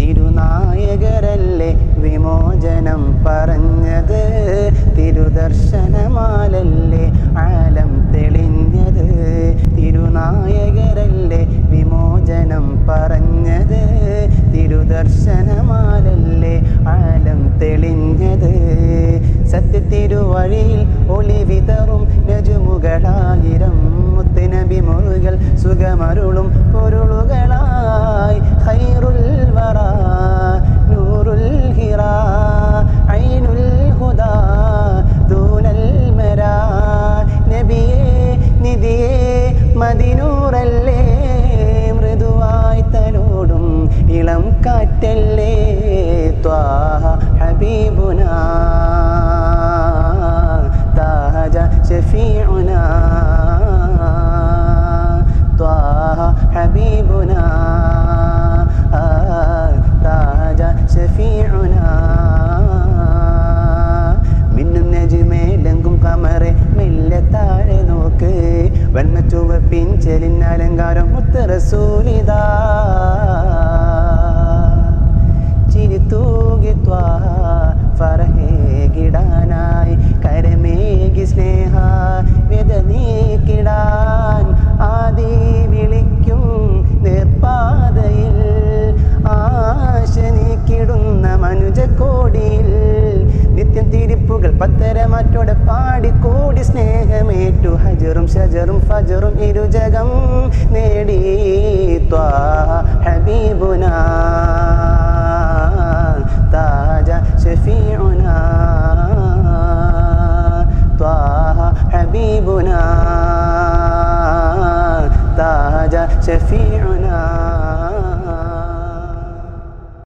തിരുനായകരല്ലേ വിമോചനം പറഞ്ഞത് തിരുദർശനമാലല്ലേ ആലം തെളിഞ്ഞത് തിരുനായകരല്ലേ വിമോചനം പറഞ്ഞത് തിരുദർശനമാലല്ലേ ആലം തെളിഞ്ഞത് സത്യത്തിരുവഴിയിൽ ഒളി വിതറും നജുമുകളായിരം മുത്തുനബി മുറുകൾ സുഖമരുളും പൊരുളുകളായി ഖൈറുൽ വറാ നൂറുൽ ഹിറാ ഐനുൽ ഹുദാ ദൂനൽ മരാ നബിയേ നിധിയേ മദിനൂറല്ലേ മൃദുവായി തലോടും ഇളം കാറ്റല്ലേ ത്വാഹ ഹബീബുനാ താജ ശഫീഉനാ ത്വാഹ ഹബീബുനാ താജ ശഫീഉനാ മിന്നും നജ്മേലെങ്കും കമറെ മെല്ലെ താഴെ നോക്ക് വന്മച്ചുവപ്പിൻ ചെലിനലങ്കാരം മുത്ത് റസൂലിദാ ചിരിത്തൂകി ത്വാഹ ഫർഹേകിടാനായി കരമേകി സ്നേഹ വ്യത നീക്കിടാൻ ആദി വിളിക്കും നേർപ്പാതയിൽ ആശ നീക്കിടുന്ന മനുജക്കോടിയിൽ നിത്യം തിരിപ്പുകൾ പത്തരമാറ്റോടെ പാടിക്കൂടി സ്നേഹമേറ്റു ഹജറും ഷജറും ഫജറും ഇരുജകം നേടി ത്വാഹ ഹബീബുനാ താജ ശഫീഉനാ ത്വാഹ ഹബീബുനാ താജ ശഫീഉനാ